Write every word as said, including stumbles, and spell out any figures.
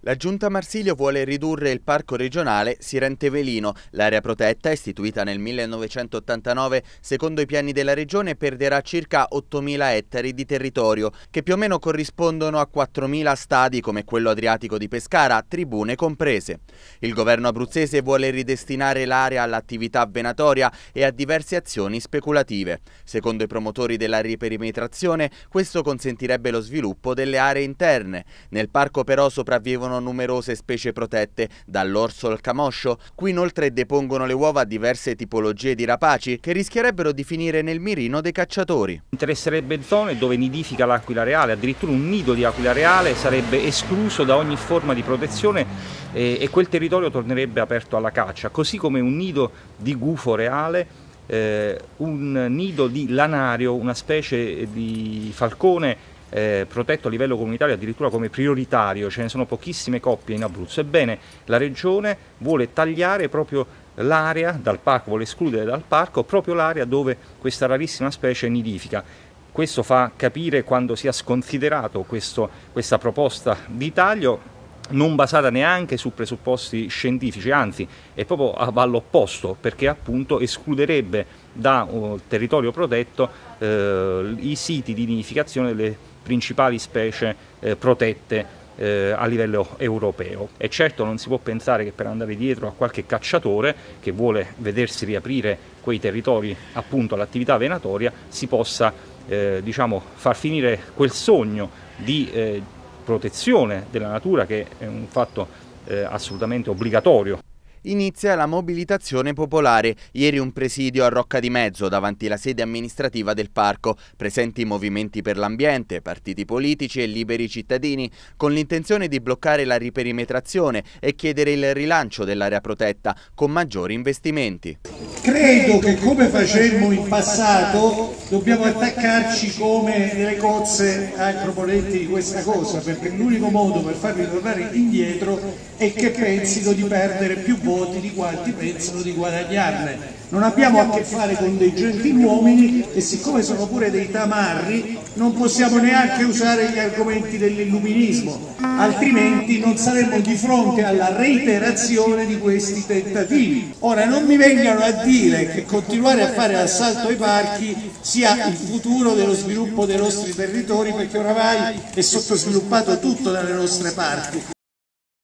La Giunta Marsilio vuole ridurre il parco regionale Sirente-Velino. L'area protetta, istituita nel millenovecentottantanove, secondo i piani della regione perderà circa ottomila ettari di territorio, che più o meno corrispondono a quattromila stadi come quello adriatico di Pescara, tribune comprese. Il governo abruzzese vuole ridestinare l'area all'attività venatoria e a diverse azioni speculative. Secondo i promotori della riperimetrazione, questo consentirebbe lo sviluppo delle aree interne. Nel parco però sopravvivono numerose specie protette, dall'orso al camoscio. Qui inoltre depongono le uova diverse tipologie di rapaci che rischierebbero di finire nel mirino dei cacciatori. Interesserebbe zone dove nidifica l'aquila reale, addirittura un nido di aquila reale sarebbe escluso da ogni forma di protezione e, e quel territorio tornerebbe aperto alla caccia, così come un nido di gufo reale, eh, un nido di lanario, una specie di falcone Eh, protetto a livello comunitario addirittura come prioritario. Ce ne sono pochissime coppie in Abruzzo. Ebbene, la regione vuole tagliare proprio l'area dal parco, vuole escludere dal parco proprio l'area dove questa rarissima specie nidifica. Questo fa capire quando sia sconsiderato questo, questa proposta di taglio, non basata neanche su presupposti scientifici, anzi è proprio all'opposto, perché appunto escluderebbe da un territorio protetto eh, i siti di nidificazione delle principali specie eh, protette eh, a livello europeo. E certo non si può pensare che per andare dietro a qualche cacciatore che vuole vedersi riaprire quei territori appunto all'attività venatoria si possa eh, diciamo, far finire quel sogno di eh, protezione della natura, che è un fatto eh, assolutamente obbligatorio. Inizia la mobilitazione popolare. Ieri un presidio a Rocca di Mezzo, davanti alla sede amministrativa del parco, presenti movimenti per l'ambiente, partiti politici e liberi cittadini, con l'intenzione di bloccare la riperimetrazione e chiedere il rilancio dell'area protetta con maggiori investimenti. Credo che, come facemmo in passato, dobbiamo attaccarci come delle cozze ai proponenti di questa cosa, perché l'unico modo per farli tornare indietro è che pensino di perdere più voti di quanti pensano di guadagnarne. Non abbiamo a che fare con dei gentiluomini e siccome sono pure dei tamarri non possiamo neanche usare gli argomenti dell'illuminismo, altrimenti non saremmo di fronte alla reiterazione di questi tentativi. Ora non mi vengano a dire che continuare a fare assalto ai parchi sia il futuro dello sviluppo dei nostri territori, perché oramai è sottosviluppato tutto dalle nostre parti.